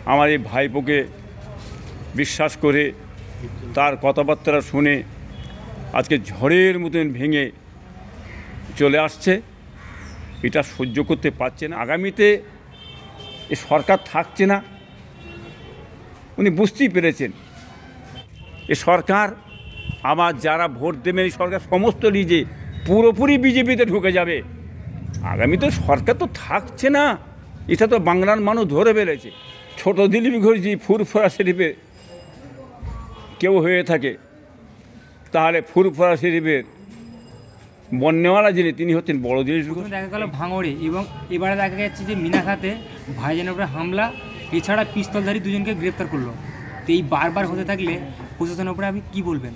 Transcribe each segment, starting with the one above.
আমার এই ভাইপোকে বিশ্বাস করে তার কথাবার্তা শুনে আজকে ঝড়ের মতন ভেঙে চলে আসছে। এটা সহ্য করতে পারছে না। আগামীতে এ সরকার থাকছে না, উনি বুঝতেই পেরেছেন। এ সরকার আমার যারা ভোট দেবেন এই সরকার সমস্ত নিজে পুরোপুরি বিজেপিতে ঢুকে যাবে। আগামীতে সরকার তো থাকছে না, এটা তো বাংলার মানুষ ধরে ফেলেছে। ছোট দিলীপ ঘোষজি ফুরফুরা শরীফে কেউ হয়ে থাকে, তাহলে ফুরফুরা শরীফের বন্যওয়ালা যিনি তিনি হচ্ছেন বড় দিলীপ ঘোষ। দেখা গেল ভাঙড়ে, এবং এবারে দেখা যাচ্ছে যে মিনাখাতে ভাইজানের উপরে হামলা, এছাড়া পিস্তলধারী দুজনকে গ্রেপ্তার করলো। তো এই বারবার হতে থাকলে প্রশাসনের উপরে আপনি কী বলবেন?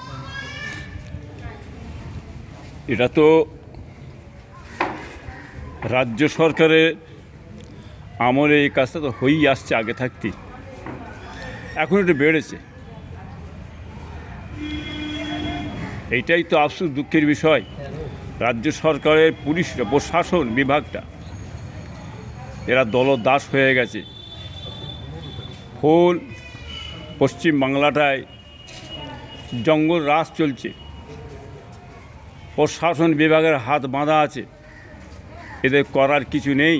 এটা তো রাজ্য সরকারের আমলে এই কাজটা তো হয়েই আসছে আগে থাকতেই, এখন একটু বেড়েছে। এইটাই তো আফসোস, দুঃখের বিষয়। রাজ্য সরকারের পুলিশ প্রশাসন বিভাগটা এরা দলদাস হয়ে গেছে। ফুল পশ্চিম বাংলাটায় জঙ্গল রাজ চলছে, প্রশাসন বিভাগের হাত বাঁধা আছে, এদের করার কিছু নেই।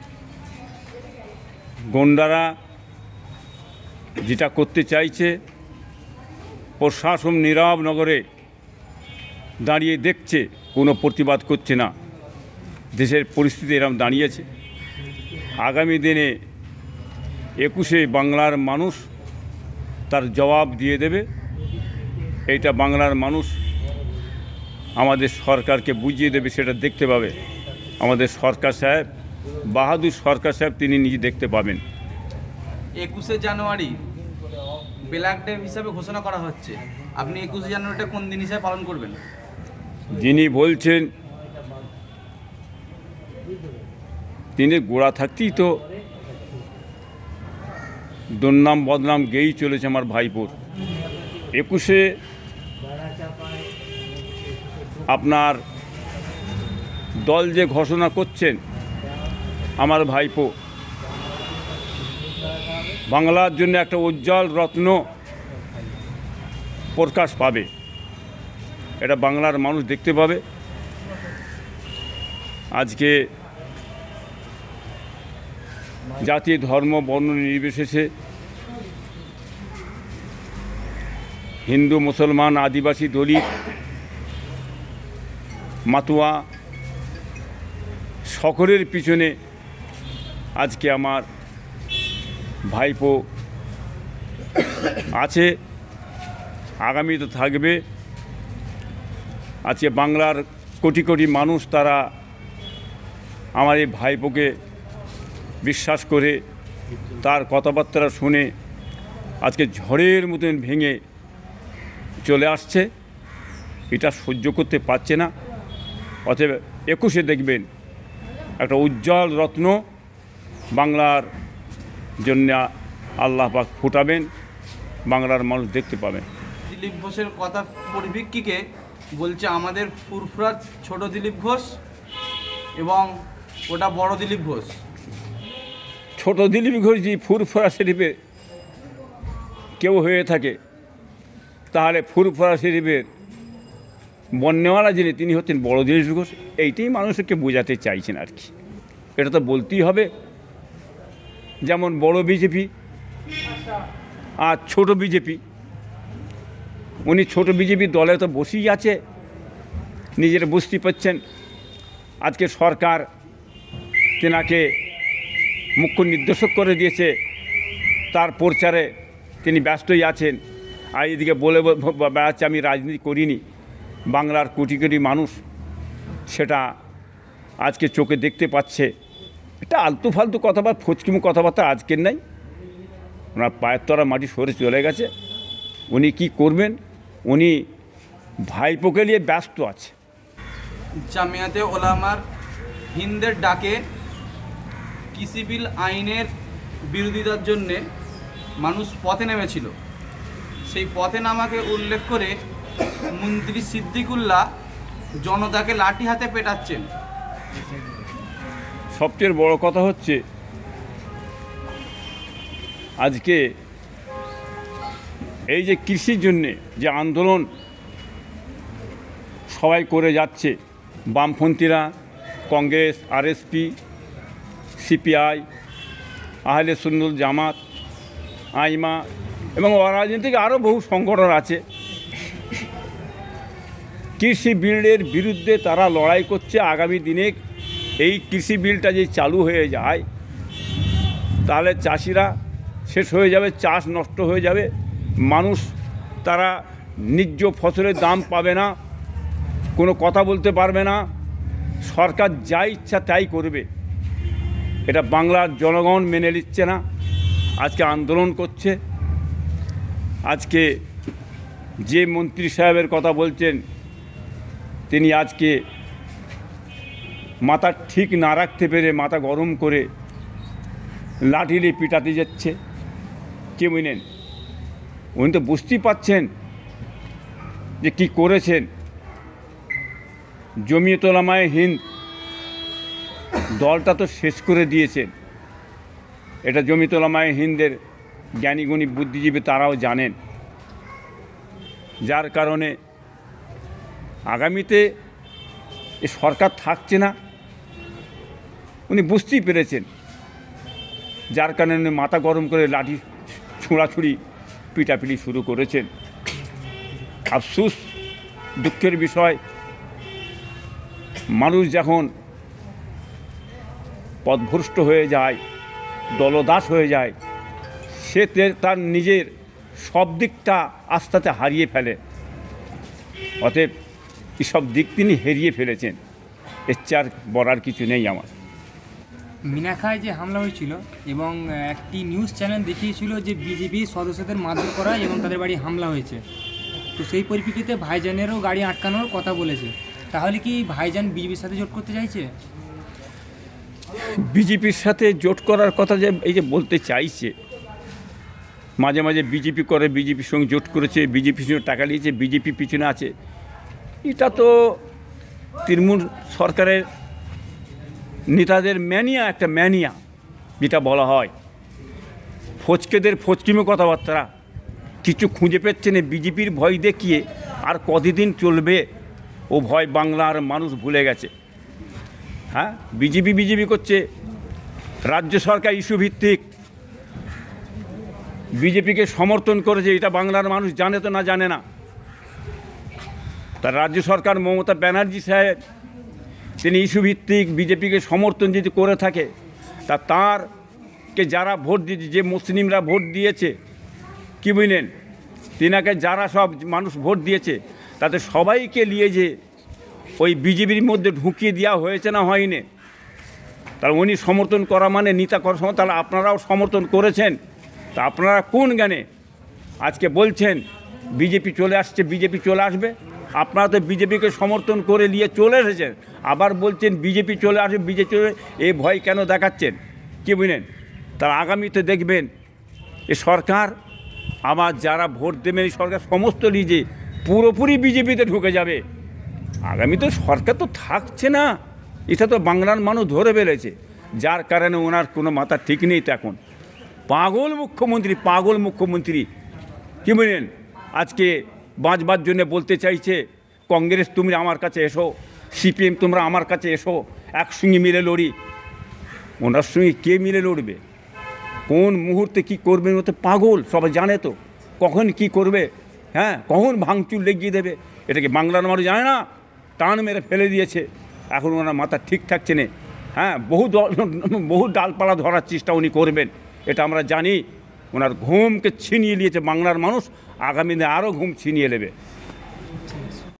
গুন্ডারা যেটা করতে চাইছে, প্রশাসন নীরব নগরে দাঁড়িয়ে দেখছে, কোনো প্রতিবাদ করছে না। দেশের পরিস্থিতি এরকম দাঁড়িয়েছে। আগামী দিনে 21শে বাংলার মানুষ তার জবাব দিয়ে দেবে। এইটা বাংলার মানুষ আমাদের সরকারকে বুঝিয়ে দেবে, সেটা দেখতে পাবে। আমাদের সরকার সাহেব, বাহাদুর সরকার সাহেব, তিনি নিজে দেখতে পাবেন। 21শে জানুয়ারি ব্ল্যাক ডে হিসাবে ঘোষণা করা হচ্ছে, আপনি 21শে জানুয়ারিটা কোন দিন হিসাবে পালন করবেন? যিনি বলছেন তিনি গোড়া থাকতেই তো দুর্নাম বদনাম গেয়েই চলেছে আমার ভাইপোর। 21শে আপনার দল যে ঘোষণা করছেন, আমার ভাইপো বাংলার জন্য একটা উজ্জ্বল রত্ন প্রকাশ পাবে, এটা বাংলার মানুষ দেখতে পাবে। আজকে জাতি ধর্ম বর্ণ নির্বিশেষে হিন্দু মুসলমান আদিবাসী দলিত মাতুয়া সকলের পিছনে আজকে আমার ভাইপো আছে, আগামীতে থাকবে। আজকে বাংলার কোটি কোটি মানুষ তারা আমার এই ভাইপোকে বিশ্বাস করে তার কথাবার্তা শুনে আজকে ঝড়ের মতন ভেঙে চলে আসছে। এটা সহ্য করতে পারছে না। অতএব 21শে দেখবেন একটা উজ্জ্বল রত্ন বাংলার জন্য আল্লাহ পাক ফুটাবেন, বাংলার মানুষ দেখতে পাবেন। দিলীপ ঘোষের কথা পরিপ্রেক্ষিতে বলছে আমাদের ফুরফুরা ছোট দিলীপ ঘোষ এবং ওটা বড় দিলীপ ঘোষ। ছোট দিলীপ ঘোষজি ফুরফুরা শরীফে কেউ হয়ে থাকে, তাহলে ফুরফুরা শরীফের বন্যওয়ালা যিনি তিনি হচ্ছেন বড় দিলীপ ঘোষ। এইটাই মানুষকে বোঝাতে চাইছেন আর কি। এটা তো বলতেই হবে। যেমন বড় বিজেপি আর ছোট বিজেপি, উনি ছোট বিজেপি দলে তো বসেই আছে, নিজেরা বুঝতে পারছেন। আজকে সরকার তেনাকে মুখ্য নির্দেশক করে দিয়েছে, তার প্রচারে তিনি ব্যস্তই আছেন। আর এদিকে বলে বেড়াচ্ছে আমি রাজনীতি করিনি। বাংলার কোটি কোটি মানুষ সেটা আজকে চোখে দেখতে পাচ্ছে। এটা আলতু ফালতু কথাবার্তা, ফচকিমু কথাবার্তা আজকের নাই। ওনার পায়ের তলা মাটি সরে চলে গেছে। উনি কি করবেন? উনি ভাইপোকে নিয়ে ব্যস্ত আছে। জামিয়াতে ওলামার হিন্দের ডাকে কৃষি বিল আইনের বিরোধিতার জন্যে মানুষ পথে নেমেছিল। সেই পথে নামাকে উল্লেখ করে মন্ত্রী সিদ্দিকুল্লাহ জনতাকে লাঠি হাতে পেটাচ্ছেন। সবচেয়ে বড় কথা হচ্ছে আজকে এই যে কৃষির জন্যে যে আন্দোলন সবাই করে যাচ্ছে, বামপন্থীরা, কংগ্রেস, আরএসপি, সিপিআই, আহলে সুন্নত জামাত, আইমা এবং অরাজনৈতিক আরও বহু সংগঠন আছে, কৃষি বিলের বিরুদ্ধে তারা লড়াই করছে। আগামী দিনে এই কৃষি বিলটা যে চালু হয়ে যায় তাহলে চাষিরা শেষ হয়ে যাবে, চাষ নষ্ট হয়ে যাবে, মানুষ তারা ন্যায্য ফসলের দাম পাবে না, কোনো কথা বলতে পারবে না, সরকার যা ইচ্ছা তাই করবে। এটা বাংলার জনগণ মেনে নিচ্ছে না, আজকে আন্দোলন করছে। আজকে যে মন্ত্রী সাহেবের কথা বলছেন তিনি আজকে মাথা ঠিক না রাখতে পেরে মাথা গরম করে লাঠি নিয়ে পিটাতে যাচ্ছে। কে বুঝলেন? উনি তো বুঝতেই পাচ্ছেন যে কী করেছেন। জমিয়ত উলামায়ে হিন্দ দলটা তো শেষ করে দিয়েছেন। এটা জমিয়ত উলামায়ে হিন্দের জ্ঞানীগুণী বুদ্ধিজীবী তারাও জানেন। যার কারণে আগামীতে এ সরকার থাকছে না, উনি বুঝতেই পেরেছেন। যার কারণে উনি মাথা গরম করে লাঠি ছুঁড়াছুড়ি পিটাপিটি শুরু করেছেন। আফসোস, দুঃখের বিষয়, মানুষ যখন পথভ্রষ্ট হয়ে যায়, দলদাস হয়ে যায়, সে তার নিজের সব দিকটা আস্তে আস্তে হারিয়ে ফেলে। অতএব এসব দিক তিনি হারিয়ে ফেলেছেন। এর চার বলার কিছু নেই আমার। মিনাখায় যে হামলা হয়েছিল এবং একটি নিউজ চ্যানেল দেখিয়েছিল যে বিজেপি সদস্যদের মারধর করা এবং তাদের বাড়ি হামলা হয়েছে, তো সেই পরিপ্রেক্ষিতে ভাইজানেরও গাড়ি আটকানোর কথা বলেছে। তাহলে কি ভাইজান বিজেপির সাথে জোট করতে চাইছে? বিজেপির সাথে জোট করার কথা যে এই যে বলতে চাইছে, মাঝে মাঝে বিজেপি করে, বিজেপির সঙ্গে জোট করেছে, বিজেপির সঙ্গে টাকা নিয়েছে, বিজেপি পিছনে আছে, এটা তো তৃণমূল সরকারের নেতাদের ম্যানিয়া, একটা ম্যানিয়া যেটা বলা হয়, ফচকেদের ফচকিমে কথাবার্তা। কিছু খুঁজে পাচ্ছে না, বিজেপির ভয় দেখিয়ে আর কতদিন চলবে ও ভয় বাংলার মানুষ ভুলে গেছে। হ্যাঁ, বিজেপি করছে, রাজ্য সরকার ইস্যু ভিত্তিক বিজেপিকে সমর্থন করেছে, এটা বাংলার মানুষ জানে তো না জানে না। তার রাজ্য সরকার মমতা ব্যানার্জি সাহেব তিনি ইস্যু ভিত্তিক বিজেপিকে সমর্থন যদি করে থাকে, তারকে যারা ভোট দিয়েছে, যে মুসলিমরা ভোট দিয়েছে, কি বুঝলেন, তিনাকে যারা সব মানুষ ভোট দিয়েছে, তাতে সবাইকে নিয়ে যে ওই বিজেপির মধ্যে ঢুকিয়ে দেওয়া হয়েছে না হয়নি, তাহলে উনি সমর্থন করা মানে নেতা করা সময়, তাহলে আপনারাও সমর্থন করেছেন। তা আপনারা কোন জ্ঞানে আজকে বলছেন বিজেপি চলে আসছে, বিজেপি চলে আসবে? আপনারা তো বিজেপিকে সমর্থন করে নিয়ে চলে এসেছেন, আবার বলছেন বিজেপি চলে আসবে, বিজেপি চলে, এই ভয় কেন দেখাচ্ছেন? কি বুঝলেন? তার আগামীতে দেখবেন এ সরকার, আমার যারা ভোট দেবেন এই সরকার সমস্ত নিজে পুরোপুরি বিজেপিতে ঢুকে যাবে। আগামীতে সরকার তো থাকছে না, এটা তো বাংলার মানুষ ধরে ফেলেছে। যার কারণে ওনার কোনো মাথা ঠিক নেই। তো এখন পাগল মুখ্যমন্ত্রী, কি বুঝলেন, আজকে বাঁচবার জন্য বলতে চাইছে কংগ্রেস তুমি আমার কাছে এসো, সিপিএম তোমরা আমার কাছে এসো, একসঙ্গে মিলে লড়ি। ওনার সঙ্গে কে মিলে লড়বে? কোন মুহূর্তে কি করবেন ও তো পাগল, সবাই জানে তো কখন কি করবে। হ্যাঁ, কখন ভাঙচুর লেগিয়ে দেবে, এটাকে বাংলার মানুষ জানে না, টান মেরে ফেলে দিয়েছে। এখন ওনার মাথা ঠিক থাকছে না। হ্যাঁ, বহু ডালপালা ধরার চেষ্টা উনি করবেন, এটা আমরা জানি। ওনার ঘুমকে ছিনিয়ে নিয়েছে বাংলার মানুষ, আগামী দিনে আরও ঘুম ছিনিয়ে নেবে।